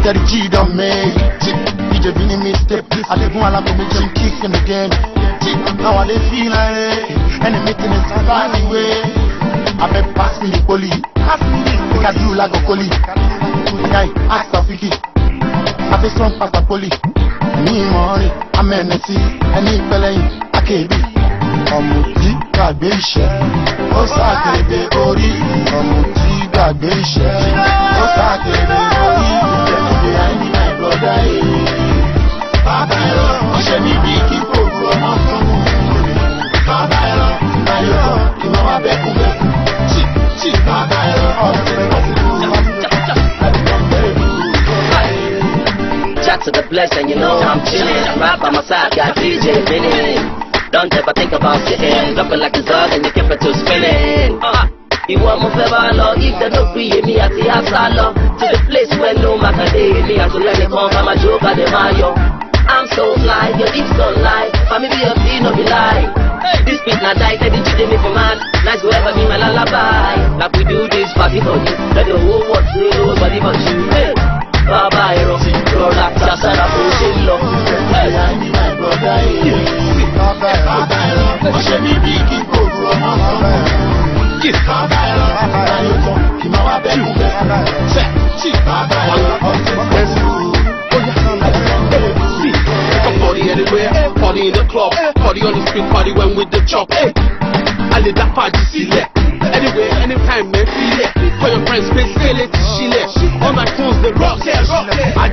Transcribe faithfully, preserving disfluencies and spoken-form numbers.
Daddy G done me. D J Vinny mistake. I live one like a machine kick in the game. Now I they feel like and the meeting is far away. I bet pass me the police. Pass me the police. Because you like a collie. Guy, ask a picky. I feel strong past the police. Me money, I'm energy. I need belly. I can't be. I'm deep, God, be shit. Oh, sorry, baby, body. I'm deep, God, be shit. Oh, sorry, baby, body. Behind me, my brother. Baba, oh, she me be keep over. Baba, now you know, you know I bet you. Shout to the bless and you know I'm chillin'. Right by my side, got D J Vinny. Don't ever think about sitting. Dropping like a zug and you keep it to spinning. Uh, you want more favor, Lord. If they don't free me, I see how solo. To the place where no matter day, me I should let it come. I'm a joke at the Mayo. I'm so fly, your hips don't lie. For me be a fee, no be lie. This beat not die, they didn't cheat me for man. Nice will ever be my lullaby. Like we do this party for you. Let the whole world see nobody but you. Hey, Baba Hero, product Sasara Fusillo. Hey, I need my brother. Baba Hero, I should be big in Kogu. Baba Hero, I you come, you know I bet you. Baba Hero, party anywhere, party in the club, party on the street, party when with the chop. Hey, I let that party see it. Anywhere, anytime, man, feel it. For your friends, they feel it, she left. All my phones, they rock it. I